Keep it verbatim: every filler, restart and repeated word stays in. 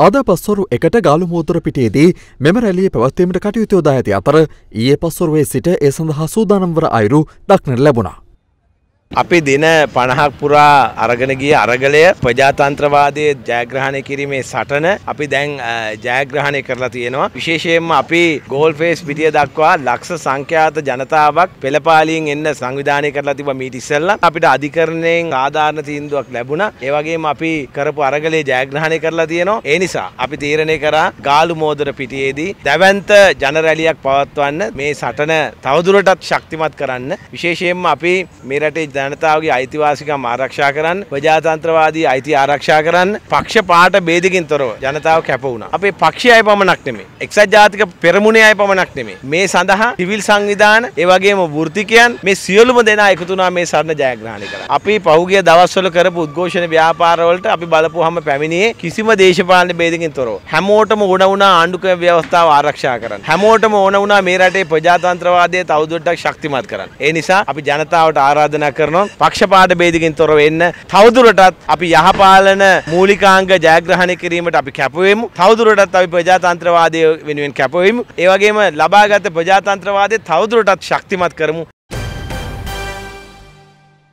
අද පස්වරු එකට ගාලු මෝදුර පිටියේදී මෙම රැළිය පැවැත්වීමට කටයුතු යොදා ඇති අතර ඊයේ පස්වරුවේ සිට ඒ සඳහා සූදානම් වන අයුරු දක්නට ලැබුණා. අපි දින පනහක් පුරා අරගෙන ගිය අරගලය ප්‍රජාතන්ත්‍රවාදයේ ජයග්‍රහණය කිරීමේ සටන අපි දැන් ජයග්‍රහණය කරලා තියෙනවා. විශේෂයෙන්ම අපි ගෝල් ෆේස් පිටිය දක්වා ලක්ෂ සංඛ්‍යාත ජනතාවක් පෙළපාලියෙන් එන්න සංවිධානය කරලා තිබ්බා මීට ඉස්සෙල්ලා. අපිට අධිකරණයෙන් ආධාරණ තීන්දුවක් ලැබුණා. ඒ වගේම අපි කරපු අරගලයේ ජයග්‍රහණය කරලා තියෙනවා. ඒ නිසා අපි තීරණය කරා ගාලු මෝදර පිටියේදී දැවැන්ත ජන රැළියක් පවත්වන්න මේ සටන තවදුරටත් ශක්තිමත් කරන්න. විශේෂයෙන්ම අපි මේ රටේ ජනතාවගේ අයිතිවාසිකම් ආරක්ෂා කරන්න, ප්‍රජාතන්ත්‍රවාදී අයිතිය ආරක්ෂා කරන්න පක්ෂපාත ભેදකින් තොරව ජනතාව කැප වුණා. අපේ පක්ෂය අය පමණක් නෙමෙයි, එක්සත් ජාතික පෙරමුණේ අය පමණක් නෙමෙයි. මේ සඳහා සිවිල් සංවිධාන, ඒ වගේම වෘත්තිකයන් මේ සියලුම දෙනා එකතු වුණා මේ සරණ ජයග්‍රහණය කරා. අපි පහුගිය දවස්වල කරපු උද්ඝෝෂණ ව්‍යාපාරවලට අපි බලපුවාම පැමිණියේ කිසිම දේශපාලන ભેදකින් තොරව. හැමෝටම ඕන වුණා ආණ්ඩුක්‍රම ව්‍යවස්ථාව ආරක්ෂා කරන්න. හැමෝටම ඕන වුණා මේ රටේ ප්‍රජාතන්ත්‍රවාදය තවදුරටත් ශක්තිමත් කරන්න. ඒ නිසා අපි ජනතාවට ආරාධනා කරනවා පක්ෂපාත ભેදකින් තොරව වෙන්න. තවදුරටත් අපි යහපාලන මූලිකාංග ජයග්‍රහණය කිරීමට අපි කැප වෙමු. තවදුරටත් අපි ප්‍රජාතන්ත්‍රවාදය වෙනුවෙන් කැප වෙමු. ඒ වගේම ලබාගත් ප්‍රජාතන්ත්‍රවාදය තවදුරටත් ශක්තිමත් කරමු.